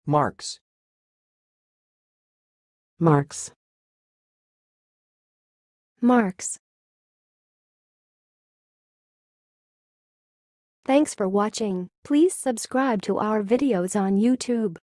Marks. Marks. Marks. Thanks for watching. Please subscribe to our videos on YouTube.